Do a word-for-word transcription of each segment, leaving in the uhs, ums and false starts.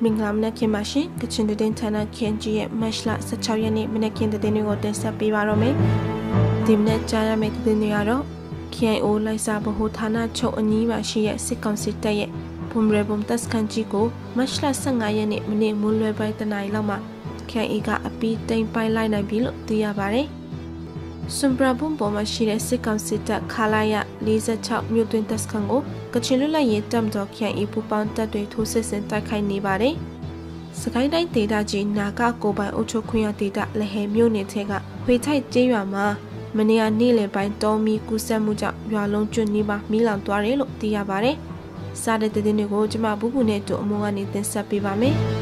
မင်္ဂလာမနက်ခင်းပါရှင်ကချင်တဲ့ဌာန K N G ရဲ့မတ်လ십၆ရက်နေ့မနက်ခင်းတဲ့နေ့ကိုတင်ဆက်ပေးပါတော့မယ်ဒီမနက်ကြားရမယ့်တဲ့နေ့ကတော့ K I O လိုက်စာဗဟိုဌာနချုပ်အနီးမှာရှိတဲ့စစ်ကောင်စီတပ်ရဲ့ဘုံရဲဘုံတပ်စခန်းကြီးကိုမတ်လ十五ရက်နေ့မနေ့မွန်းလွဲပိုင်းတနာရီလောက်မှာ K I A ကအပီးတိမ်ပိုင်လိုက်နိုင်ပြီလို့သိရပါတယ်စွန်ပရာဘုံပေါ်မှာရှိတဲ့စစ်ကောင်စီတပ်ခလာရ၄၆မြို့တွင်တပ်စခန်းကိုကချင်လူလိုက်ရေးတပ်တော် K I A ပူပေါင်းတပ်တွေထိုးစစ်ဆင်တိုက်ခိုက်နေပါတယ်။စကိုင်းတိုင်းဒေသကြီးနာကကိုပိုင်အုပ်ချုပ်ခွင့်ရဒေသလဟဲမြို့နယ်ထဲကဝေထိုက်ကျေးရွာမှာမနေ့ကနေ့လယ်ပိုင်းတောမီကူးစက်မှုကြောင့်ရွာလုံးကျွတ်နေပါမိလောင်သွားတယ်လို့သိရပါတယ်။စားတဲ့တဲ့တွေကိုကျမဘူးဘူးနဲ့တို့အမောကနေတင်ဆက်ပေးပါမယ်။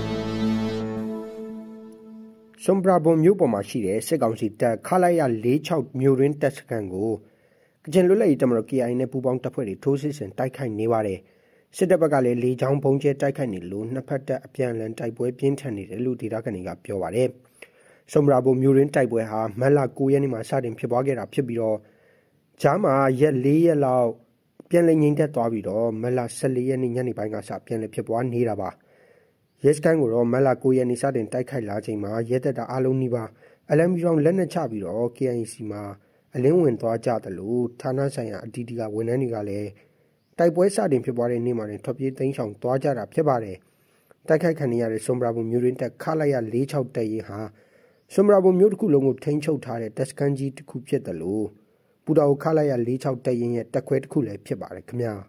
စွန်ပရာဘုံမြို့ပေါ်မှာရှိတဲ့စစ်ကောင်စီတပ်ခလာရ၄၆မြို့ရင်းတပ်စခန်းကိုကချင်လွတ်လပ်ရေးတပ်မတော် K I A နဲ့ပူးပေါင်းတပ်ဖွဲ့တွေထိုးစစ်ဆင်တိုက်ခိုက်နေပါတယ်။စစ်တပ်ဘက်ကလည်းလေကြောင်းဘုံကျဲတိုက်ခိုက်နေလို့နှစ်ဖက်တပ်အပြန်အလှန်တိုက်ပွဲပြင်းထန်နေတယ်လို့ဒေသခံတွေကပြောပါတယ်။စွန်ပရာဘုံမြို့ရင်းတိုက်ပွဲဟာမတ်လ၉ရက်နေ့မှာစတင်ဖြစ်ပွားခဲ့တာဖြစ်ပြီးတော့ဂျားမှာရက်၄ရက်လောက်ပြန်လည်ငြိမ်သက်သွားပြီးတော့မတ်လ၁၄ရက်နေ့ညနေပိုင်းကစပြန်လည်ဖြစ်ပွားနေတာပါ။ရဲစခန်းကိုတော့မတ်လ၉ရက်နေ့စတင်တိုက်ခိုက်လာချိန်မှာရဲတပ်တာအလုံးနီးပါးအလံမီရောင်လက်နက်ချပြီးတော့ K I A စီမှာအလင်းဝင်သွားကြတယ်လို့ဌာနဆိုင်ရာအတီးတီကဝန်ထမ်းတွေကလည်းတိုက်ပွဲစတင်ဖြစ်ပွားတဲ့နေ့မှာလည်းထွက်ပြေးသိမ်းဆောင်သွားကြတာဖြစ်ပါတယ်။တိုက်ခိုက်ခံရတဲ့စွန်ပရာဘုံမြို့ရင်းတပ်ခလာရ၄၆တပ်ရင်းဟာစွန်ပရာဘုံမြို့တစ်ခုလုံးကိုထိန်းချုပ်ထားတဲ့တပ်စခန်းကြီးတစ်ခုဖြစ်တယ်လို့ပူတာအိုခလာရ၄၆တပ်ရင်းရဲ့တပ်ခွဲတစ်ခုလည်းဖြစ်ပါတယ်ခင်ဗျာ။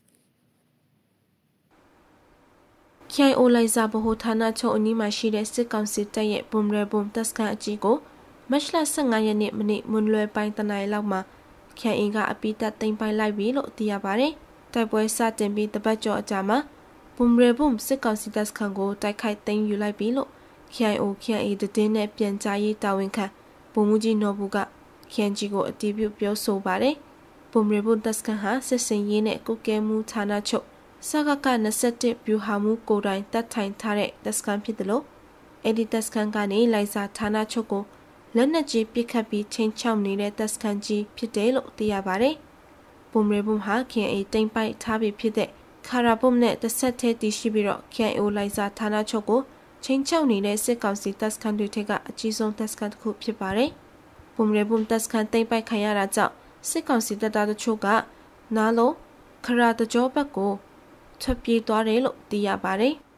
K I O လိုက်စာဗဟိုဌာနချုပ်အနီးမှာရှိတဲ့စစ်ကောင်စီတပ်ရဲ့ဘုံရဲဘုံတပ်စခန်းအကြီးကိုမတ်လ十五ရက်နေ့မနေ့မွန်းလွဲပိုင်းတနာရီလောက်မှာ K I A ကအပီးတပ်သိမ်းပိုင်လိုက်ပြီလို့သိရပါတယ်။တိုက်ပွဲစတင်ပြီးတပတ်ကျော်အကြာမှာဘုံရဲဘုံစစ်ကောင်စီတပ်စခန်းကိုတိုက်ခိုက်သိမ်းယူလိုက်ပြီလို့ K I O K I A တည်နဲ့ပြန်ကြားရေးတာဝန်ခံဗိုလ်မှူးကြီးနော်ဘူးက K N G ကိုအတည်ပြုပြောဆိုပါတယ်။ဘုံရဲဘုံတပ်စခန်းဟာစစ်စင်ရေးနဲ့ကုကဲမှုဌာနချုပ်စကက၂၁ဗျူဟာမှုကိုတိုင်တပ်ထိုင်ထားတဲ့တပ်စခန်းဖြစ်တယ်လို့အဲ့ဒီတပ်စခန်းကနေလိုက်စာဌာနချုပ်ကိုလက်နက်ကြီးပစ်ခတ်ပြီးချင်းချောက်နေတဲ့တပ်စခန်းကြီးဖြစ်တယ်လို့သိရပါတယ်။ဘုံရဲဘုံဟာ K I A တိမ်ပိုက်ထားပြီးဖြစ်တဲ့ခါရာဘုံနဲ့တစ်ဆက်သေးတည်ရှိပြီးတော့ K I O လိုက်စာဌာနချုပ်ကိုချင်းချောက်နေတဲ့စစ်ကောင်စီတပ်စခန်းတွေထက်ကအကြီးဆုံးတပ်စခန်းတစ်ခုဖြစ်ပါတယ်။ဘုံရဲဘုံတပ်စခန်းတိမ်ပိုက်ခံရတာကြောင့်စစ်ကောင်စီတပ်သားတို့ချို့ကနားလုံးခရာတကြောဘက်ကိုထွက်ပြေးသွားတယ်လို့သိရပါတယ်။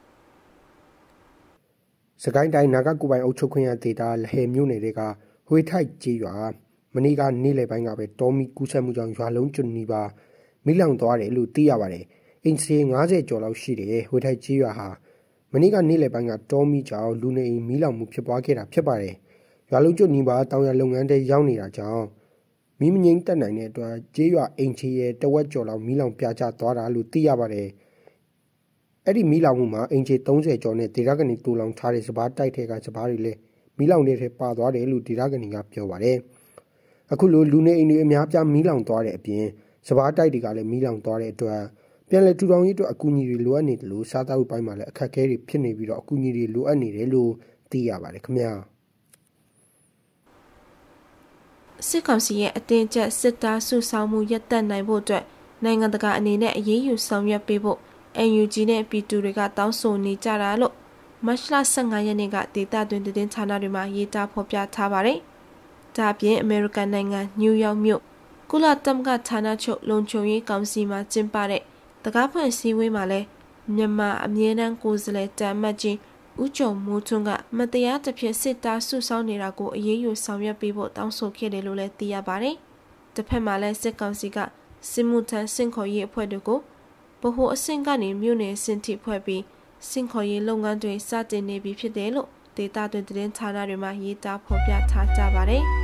စကိုင်းတိုင်းနာဂကိုပိုင်အုပ်ချုပ်ခွင့်ရဒေသလဟဲမြို့နယ်တွေကဝေထိုက်ကျေးရွာမနေ့ကနေ့လယ်ပိုင်းကပဲတောမီကူးစက်မှုကြောင့်ရွာလုံးကျွတ်နီးပါမိလောင်သွားတယ်လို့သိရပါတယ်။အင်စီ၅၀ကျော်လောက်ရှိတယ်ဝေထိုက်ကျေးရွာဟာမနေ့ကနေ့လယ်ပိုင်းကတောမီကြောင့်လူနေအိမ်မိလောင်မှုဖြစ်ပွားခဲ့တာဖြစ်ပါတယ်။ရွာလုံးကျွတ်နီးပါတောင်ရလုပ်ငန်းတွေရောက်နေတာကြောင့်မိမငိမ့်တက်နိုင်တဲ့အတွက်ကျေးရွာအိမ်ချီရဲ့တဝက်ကျော်လောက်မိလောင်ပြကျသွားတာလို့သိရပါတယ်။အဲ့ဒီမီးလောင်မှုမှာအင်ဂျီ၃၀ကျော်နဲ့ဒေသကနေတူလောင်ထားတဲ့စပားတိုက်ထဲကစပားတွေလည်းမီးလောင်တဲ့ထဲပါသွားတယ်လို့ဒေသကနေကပြောပါတယ်။အခုလိုလူနေအိမ်တွေအများပြားမီးလောင်သွားတဲ့အပြင်စပားတိုက်တွေကလည်းမီးလောင်သွားတဲ့အတွက်ပြန်လည်ထူထောင်ရေးအတွက်အကူအညီတွေလိုအပ်နေတယ်လို့စားတောက်ပိုင်းမှာလည်းအခက်အခဲတွေဖြစ်နေပြီးတော့အကူအညီတွေလိုအပ်နေတယ်လို့သိရပါတယ်ခင်ဗျာ။စစ်ကောင်စီရဲ့အတင်းကျပ်စစ်သားစုဆောင်းမှုရပ်တန့်နိုင်ဖို့အတွက်နိုင်ငံတကာအနေနဲ့အရေးယူဆောင်ရွက်ပေးဖို့N U G နဲ့ပြည်သူတွေကတောင်းဆိုနေကြတာလို့မတ်လ十五ရက်နေ့ကဒေသတွင်သတင်းဌာနတွေမှာရေးသားဖော်ပြထားပါတယ်။ဒါ့အပြင်အမေရိကန်နိုင်ငံနယူးယောက်မြို့ကုလသမဂ္ဂဌာနချုပ်လုံခြုံရေးကောင်စီမှာကျင်းပတဲ့တကားဖွင့်စည်းဝေးမှာလည်းမြန်မာအမြဲတမ်းကိုယ်စားလှယ်တမတ်ကြီးဦးကျော်မိုးထွန်းကမတရားတစ်ဖြစ်စစ်သားစုဆောင်းနေတာကိုအရေးယူဆောင်ရွက်ပေးဖို့တောင်းဆိုခဲ့တယ်လို့လည်းသိရပါတယ်။တစ်ဖက်မှာလည်းစစ်ကောင်စီကစစ်မှုထမ်းစင်ခေါ်ရေးအဖွဲ့တွေကိုဗဟိုအဆင့်ကနေမြို့နယ်အဆင့်ထိဖွဲ့ပြီးစင်ခေါ်ရေးလုပ်ငန်းတွေစတင်နေပြီဖြစ်တယ်လို့ဒေတာတွင်သတင်းဌာနတွေမှာရေးသားဖော်ပြထားကြပါတယ်။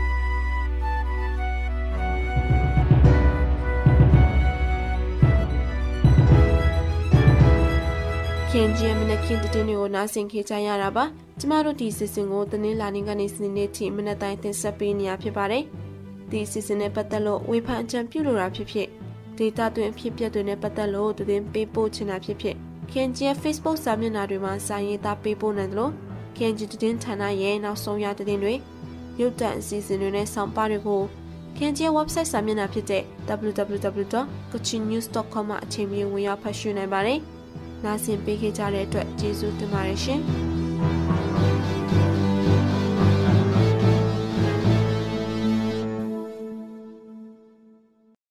K N G ရဲ့မနက်ခင်းသတင်းတွေကိုနားဆင်ကြကြရတာပါ။ကျမတို့ဒီစီစဉ်ကိုသတင်းလာနေကနေစနေနေ့ထိမနက်တိုင်းတင်ဆက်ပေးနေရဖြစ်ပါတယ်။ဒီစီစဉ်နဲ့ပတ်သက်လို့ဝေဖန်အကြံပြုလိုတာဖြစ်ဖြစ်ဒေတာတွင်အဖြစ်ပြက်တွေနဲ့ပတ်သက်လို့သတင်းပေးပို့ချင်တာဖြစ်ဖြစ် K N G ရဲ့ Facebook စာမျက်နှာတွေမှာစာရေးသားပေးပို့နိုင်တယ်လို့ K N G သတင်းဌာနရဲ့နောက်ဆုံးရသတင်းတွေရုပ်သံအစီအစဉ်တွေနဲ့ဆောင်းပါးတွေကို K N G ရဲ့ website စာမျက်နှာဖြစ်တဲ့ w w w dot kachin news dot com မှာအချိန်မီဝင်ရောက်ဖတ်ရှုနိုင်ပါတယ်။နားဆင်ပေးခဲ့ကြတဲ့အတွက်ကျေးဇူးတင်ပါတယ်ရှင်